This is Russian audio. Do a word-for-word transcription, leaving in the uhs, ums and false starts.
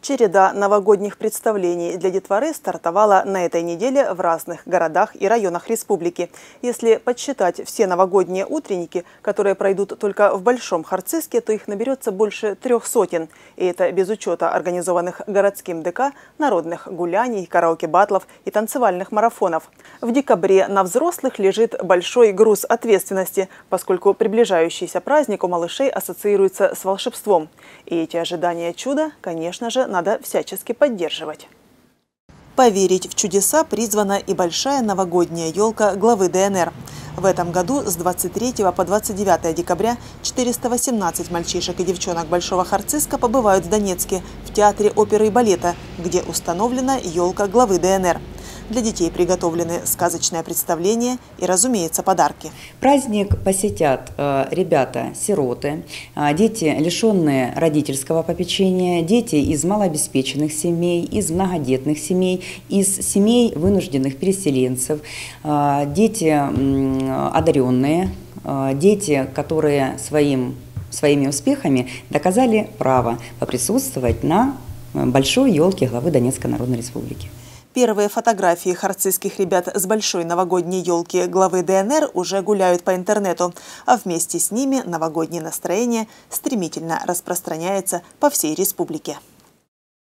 Череда новогодних представлений для детворы стартовала на этой неделе в разных городах и районах республики. Если подсчитать все новогодние утренники, которые пройдут только в Большом Харциске, то их наберется больше трех сотен. И это без учета организованных городским ДК, народных гуляний, караоке-батлов и танцевальных марафонов. В декабре на взрослых лежит большой груз ответственности, поскольку приближающийся праздник у малышей ассоциируется с волшебством. И эти ожидания чуда, конечно же, надо всячески поддерживать. Поверить в чудеса призвана и большая новогодняя елка главы ДНР. В этом году с двадцать третьего по двадцать девятое декабря четыреста восемнадцать мальчишек и девчонок Большого Харциска побывают в Донецке в театре оперы и балета, где установлена елка главы ДНР. Для детей приготовлены сказочное представление и, разумеется, подарки. Праздник посетят э, ребята-сироты, э, дети, лишенные родительского попечения, дети из малообеспеченных семей, из многодетных семей, из семей вынужденных переселенцев, э, дети э, одаренные, э, дети, которые своим, своими успехами доказали право поприсутствовать на большой елке главы Донецкой Народной Республики. Первые фотографии харцизских ребят с большой новогодней елки главы ДНР уже гуляют по интернету, а вместе с ними новогоднее настроение стремительно распространяется по всей республике.